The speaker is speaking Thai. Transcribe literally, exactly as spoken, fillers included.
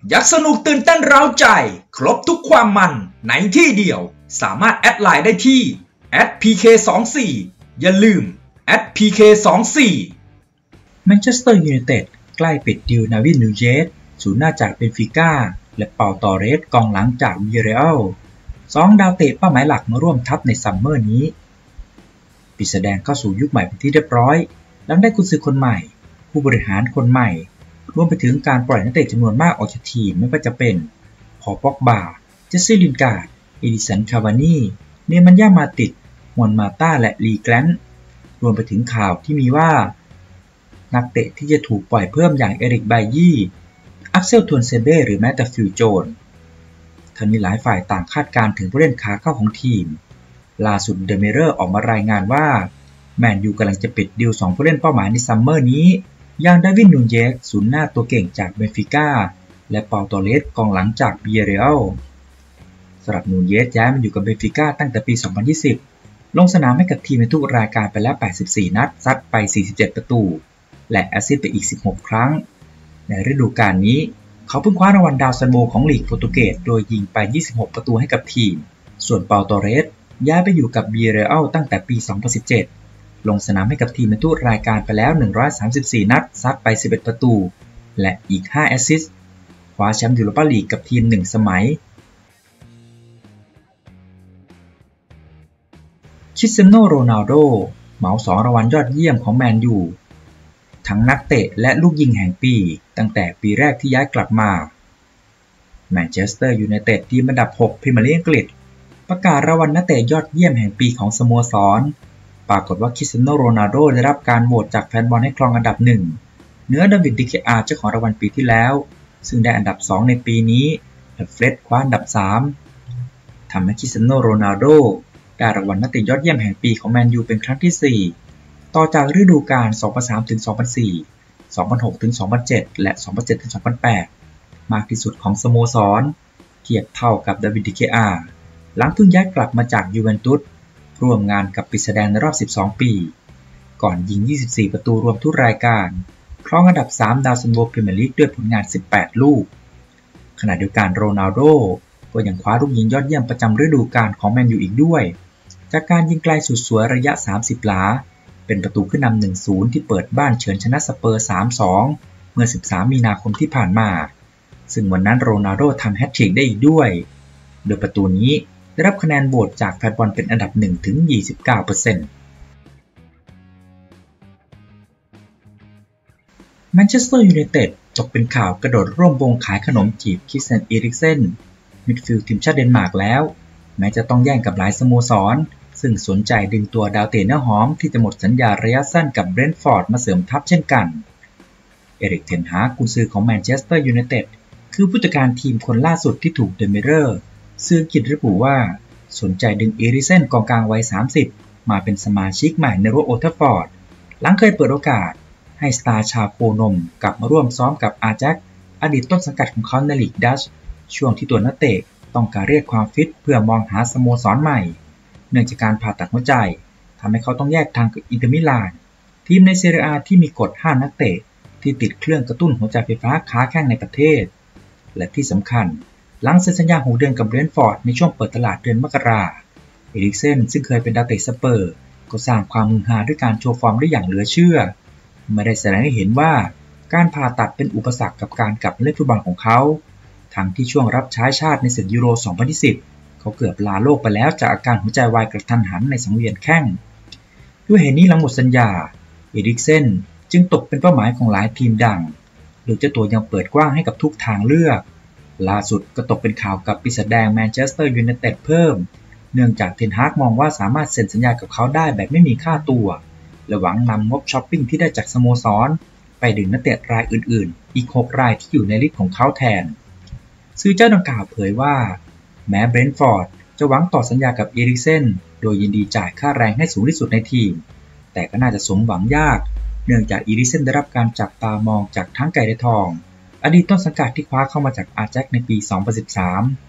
อยากสนุกตื่นเต้นเร้าใจครบทุกความมันในที่เดียวสามารถแอดไลน์ได้ที่ แอท พี เค สองสี่ อย่าลืม แอท พี เค สองสี่ แมนเชสเตอร์ยูไนเต็ดใกล้ปิดดีลนาวิน นูเยสศูนย์หน้าจากเบนฟิก้าและเปาตอเรสกองหลังจากวิเยเรอัลสองดาวเตะเป้าหมายหลักมาร่วมทัพในซัมเมอร์นี้ปิดแสดงเข้าสู่ยุคใหม่เป็นที่เรียบร้อยหลังได้กุนซือคนใหม่ผู้บริหารคนใหม่รวมไปถึงการปล่อยนักเตะจำนวนมากออกจากทีมไม่ว่าจะเป็นพอล ป็อกบา เจสซี่ ลินการ์ด เอดิสัน คาวานี่ เนมันย่า มาติดมวนมาต้าและลีแกลนต์รวมไปถึงข่าวที่มีว่านักเตะที่จะถูกปล่อยเพิ่มอย่างเอริก ไบยี่ อักเซล ทวนเซเบ้หรือแม้แต่ฟิล โจนส์ทั้งนี้หลายฝ่ายต่างคาดการณ์ถึงผู้เล่นขาเข้าของทีมล่าสุดเดอะมิเรอร์ออกมารายงานว่าแมนยูกำลังจะปิดดีลสองผู้เล่นเป้าหมายในซัมเมอร์นี้อย่างดาร์วิน นูเยสศูนย์หน้าตัวเก่งจากเบนฟิก้าและเปาตอเรสกองหลังจากวิเยเรอัลสำหรับนูเยสย้ายมาอยู่กับเบนฟิก้าตั้งแต่ปี สองพันยี่สิบ ลงสนามให้กับทีมในทุกรายการไปแล้ว แปดสิบสี่ นัดซัดไป สี่สิบเจ็ด ประตูและแอสซิสต์ไปอีก สิบหก ครั้งในฤดูกาลนี้เขาเพิ่งคว้ารางวัลดาวซันโวของลีกโปรตุเกสโดยยิงไป ยี่สิบหก ประตูให้กับทีมส่วนเปาตอเรสย้ายไปอยู่กับวิเยเรอัลตั้งแต่ปี สองพันสิบเจ็ดลงสนามให้กับทีมในทุกรายการไปแล้ว หนึ่งร้อยสามสิบสี่ นัดซัดไป สิบเอ็ด ประตูและอีก ห้า แอสซิสต์คว้าแชมป์ยูโรปาลีกกับทีมหนึ่งสมัยคริสเตียโน โรนัลโดเหมาสองรางวัลยอดเยี่ยมของแมนยูทั้งนักเตะและลูกยิงแห่งปีตั้งแต่ปีแรกที่ย้ายกลับมาแมนเชสเตอร์ยูไนเต็ดทีมอันดับหกพรีเมียร์ลีกอังกฤษประกาศรางวัลนักเตะยอดเยี่ยมแห่งปีของสโมสรปรากฏว่าคริสเตียโน โรนัลโดได้รับการโหวตจากแฟนบอลให้ครองอันดับหนึ่งเหนือดาวิด ดิเคอาเจ้าของรางวัลปีที่แล้วซึ่งได้อันดับสองในปีนี้และเฟร็ดคว้าอันดับสามทำให้คริสเตียโน โรนัลโดได้รางวัลนักเตะยอดเยี่ยมแห่งปีของแมนยูเป็นครั้งที่สี่ต่อจากฤดูกาล สองพันสามถึงสองพันสี่ สองพันหกถึงสองพันเจ็ด และ สองพันเจ็ดถึงสองพันแปด มากที่สุดของสโมสรเทียบเท่ากับดาวิด ดิเคอาหลังเพิ่งย้ายกลับมาจากยูเวนตุสร่วมงานกับปิดแสดงในรอบสิบสองปีก่อนยิงยี่สิบสี่ประตูรวมทุกรายการครองอันดับสามดาวซันโวพรีเมียร์ลีกด้วยผลงานสิบแปดลูกขณะเดียวกันโรนัลโดก็ยังคว้าลูกยิงยอดเยี่ยมประจำฤดูกาลของแมนยูอีกด้วยจากการยิงไกลสุดสวยระยะสามสิบหลาเป็นประตูขึ้นนำ หนึ่งศูนย์ ที่เปิดบ้านเฉือนชนะสเปอร์ สามสอง เมื่อสิบสามมีนาคมที่ผ่านมาซึ่งวันนั้นโรนัลโดทำแฮตทริกได้อีกด้วยโดยประตูนี้ได้รับคะแนนโหวตจากแฟนบอลเป็นอันดับ หนึ่งถึงยี่สิบเก้าเปอร์เซ็นต์ แมนเชสเตอร์ยูไนเต็ดตกเป็นข่าวกระโดดร่วมวงขายขนมจีบคริสเตียน เอริกเซนมิดฟิลด์ทีมชาติเดนมาร์กแล้วแม้จะต้องแย่งกับหลายสโมสรซึ่งสนใจดึงตัวดาวเตะเนื้อหอมที่จะหมดสัญญาระยะสั้นกับเบรนท์ฟอร์ดมาเสริมทัพเช่นกันเอริก เทนฮากกุนซือของแมนเชสเตอร์ยูไนเต็ดคือผู้จัดการทีมคนล่าสุดที่ถูกเดอะมิเรอร์สื่ออังกฤษระบุว่าสนใจดึงเอริกเซนกองกลางวัยสามสิบมาเป็นสมาชิกใหม่ในรั้วโอลด์แทราฟฟอร์ดหลังเคยเปิดโอกาสให้สตาร์ชาวโคนมกลับมาร่วมซ้อมกับอาแจ็คอดีตต้นสังกัดของเขาในลีกดัชช่วงที่ตัวนักเตะต้องการเรียกความฟิตเพื่อมองหาสโมสรใหม่เนื่องจากการผ่าตัดหัวใจทำให้เขาต้องแยกทางกับอินเตอร์มิลานทีมในเซเรีย อา ที่มีกฎห้ามนักเตะที่ติดเครื่องกระตุ้นหัวใจไฟฟ้าค้าแข้งในประเทศและที่สำคัญหลังเซ็นสัญญาหกเดือนกับเบรนท์ฟอร์ดในช่วงเปิดตลาดเดือนมกราคมเอริกเซนซึ่งเคยเป็นดาวเตะสเปอร์ก็สร้างความฮือฮาด้วยการโชว์ฟอร์มได้อย่างเหลือเชื่อไม่ได้แสดงให้เห็นว่าการผ่าตัดเป็นอุปสรรคกับการกลับเล่นฟุตบอลของเขาทั้งที่ช่วงรับใช้ชาติในศึกยูโร สองพันยี่สิบ เขาเกือบลาโลกไปแล้วจากอาการหัวใจวายกระทันหันในสังเวียนแข้งด้วยเหตุนี้หลังหมดสัญญาเอริกเซนจึงตกเป็นเป้าหมายของหลายทีมดังโดยเจ้าตัวยังเปิดกว้างให้กับทุกทางเลือกล่าสุดก็ตกเป็นข่าวกับปีศาจแดงแมนเชสเตอร์ยูไนเต็ดเพิ่มเนื่องจากเทนฮากมองว่าสามารถเซ็นสัญญากับเขาได้แบบไม่มีค่าตัวและหวังนำงบช้อปปิ้งที่ได้จากสโมสรไปดึงนักเตะรายอื่นๆอีกหกรายที่อยู่ในลิสต์ของเขาแทนสื่อเจ้าดังกล่าวเผยว่าแม้เบรนท์ฟอร์ดจะหวังต่อสัญญากับเอริกเซนโดยยินดีจ่ายค่าแรงให้สูงที่สุดในทีมแต่ก็น่าจะสมหวังยากเนื่องจากเอริกเซนได้รับการจับตามองจากทั้งไก่และทองอดีตต้นสังกัดที่คว้าเข้ามาจากอาแจ็คในปี สองพันสิบสาม